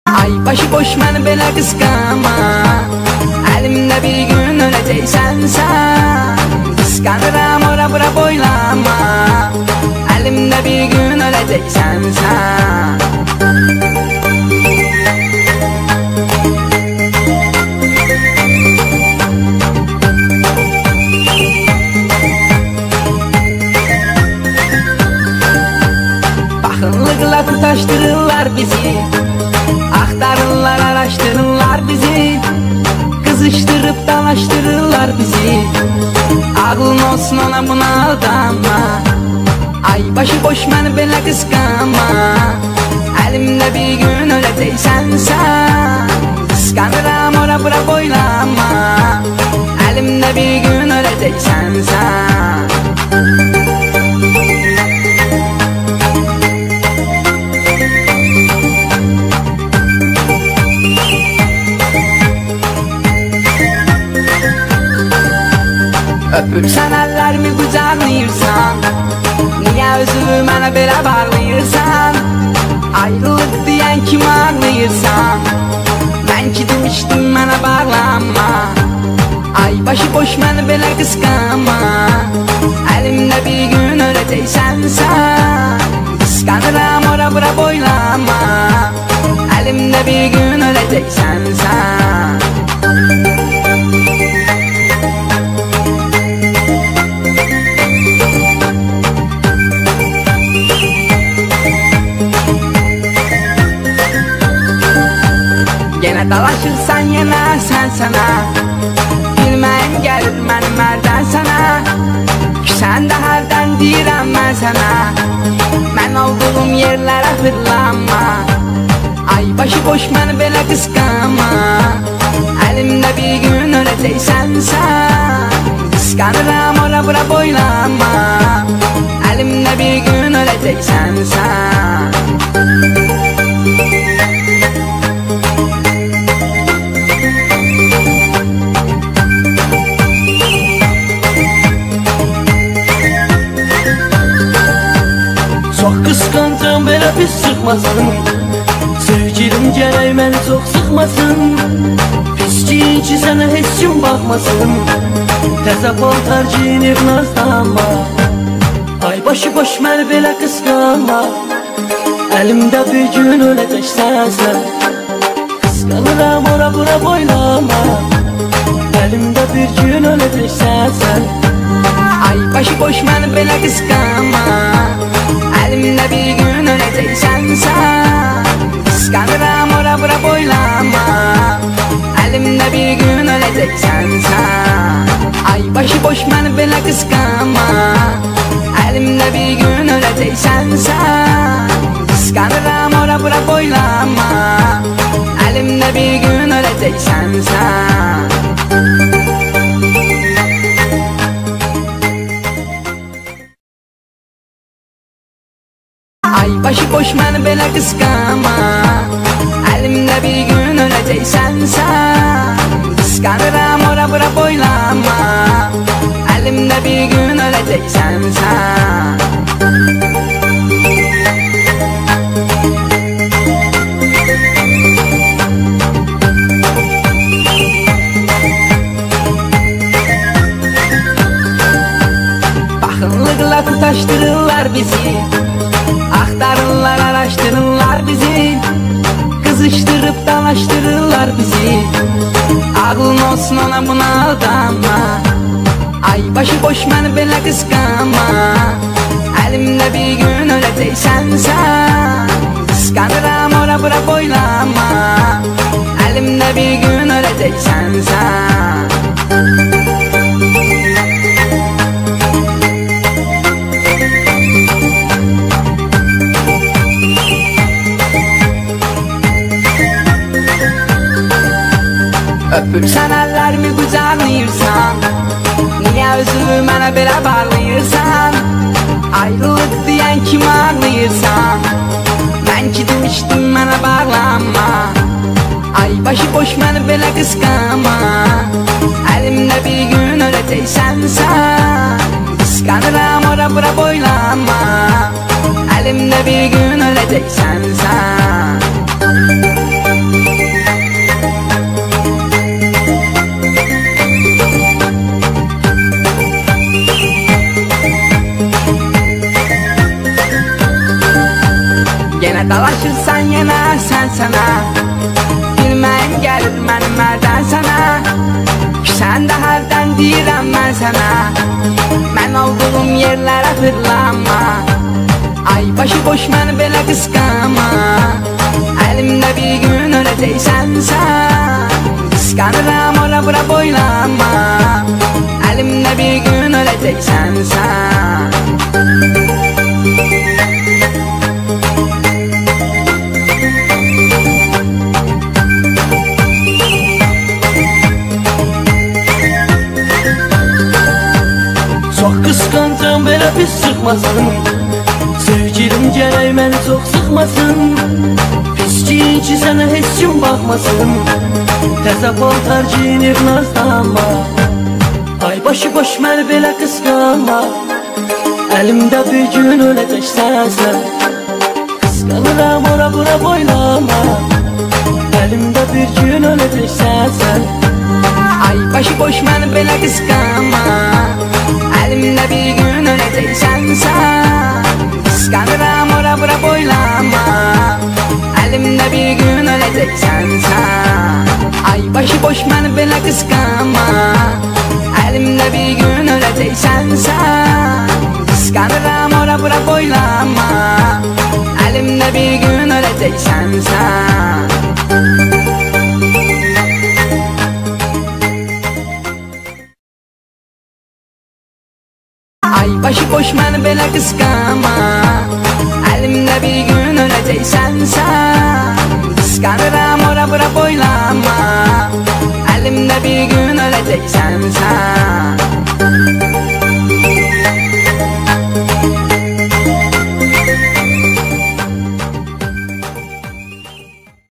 Ay başı boş məni belə qısqanma, əlimdə bir gün öleceysen sen. Qısqanıram ora bura boylama, əlimdə bir gün öleceysen sen. Baxınlıqla tutaşdırırlar bizi, axtarırlar, araşdırırlar bizi, kızıştırıp dalaştırırlar bizi. Ağlın olsun ona buna aldanma, ay başı boş məni belə qısqanma, əlimdə bir gün öleceysen sen. Qısqanıram ora bura boylama, əlimdə bir gün öleceysen sen. Öpürsən əllərimi qucaqlayırsan, niyə özünü mənə belə bağlayırsan? Ayrılıq deyən kimi ağlayırsan, mən ki demişdim mənə bağlanma. Ay başı boş məni belə qısqanma, əlimdə bir gün öleceysen sen. Qısqanıram ora bura boylama, əlimdə bir gün öleceysen sen. Yenə dalaşırsan yenə sən sənə, bilməyim gəlir mənim ərdən sənə. Küsən də hərdən deyirəm mən sənə, mən olduğum yerlərə fırlanma. Ay başı boş məni belə qısqanma, əlimdə bir gün öleceysen sen. Qısqanıram ora bura boylama, əlimdə bir gün öleceysen sen. Çox qısqancam belə pis çıxmasın, sevgilim gərək məni çox sıxmasın. Pis giyin ki sənə heç kim baxmasın, təzə paltar giyinib nazlanma. Ay başı boş məni belə qısqanma, əlimdə bir gün öleceksən sən. Qısqanıram ora bura boylama, əlimdə bir gün öleceksən sən. Ay başı boş məni belə qısqanma, əlimdə bir gün öleceysen sen. Qısqanıram ora bura boylama, əlimdə bir gün öleceysen sen. Ay başı boş məni belə qısqanma, əlimdə bir gün öleceysen sen. Qısqanıram ora bura boylama, əlimdə bir gün öleceysen sen. Ay başı boş məni belə qısqanma, əlimdə bir gün öleceysen sen. Qısqanıram ora bura boylama, əlimdə bir gün öleceysen sen. Baxınlıqla tutaşdırırlar bizi, axtarırlar, araşdırırlar bizi, kızıştırıp dalaştırırlar bizi. Ağlın olsun ona buna aldanma, ay başı boş məni belə qısqanma, əlimdə bir gün öleceysen sen. Qısqanıram ora bura boylama, əlimdə bir gün öleceysen sen. Öpürsən əllərimi qucaqlayırsan, niyə özünü mənə belə bağlayırsan? Ayrılıq deyən kimi ağlayırsan, mən ki demişdim mənə bağlanma. Ay başı boş məni belə qısqanma, əlimdə bir gün öleceysen sen. Qısqanıram ora bura boylama, əlimdə bir gün öleceysen sen. sənə. Bilməyim gəlir mənim mərdən sənə. Sən də hərdən deyirəm mən sənə. Mən olduğum yerlərə fırlanma. Ay başı boş məni belə qısqanma. Əlimdə bir gün öləcəksən sən. Qısqanıram ora bura boylanma. Əlimdə bir gün öləcəksən sən. Çox qısqancam belə pis çıxmasın. Sevgilim gərək məni çox sıxmasın. Pis giyin ki sənə heç kim baxmasın. Təzə paltar giyinib nazlanma. Ay başı boş məni belə qısqanma. Əlimdə bir gün öləcəksən sən. Qısqanıram ora bura boylanma. Əlimdə bir gün öləcəksən sən. Ay başı boş məni belə qısqanma. Əlimdə bir gün öləcəksən sən. Qısqanıram ora bura boylanma. Əlimdə bir gün öləcəksən sən. Ay başı boş məni belə qısqanma. Əlimdə bir gün öləcəksən sən. Qısqanıram ora bura boylanma. Əlimdə bir gün öləcəksən sən. Ay başı boş məni belə qısqanma. Əlimdə bir gün öləcəksən sən. Qısqanıram ora bura boylanma. Əlimdə bir gün öləcəksən sən.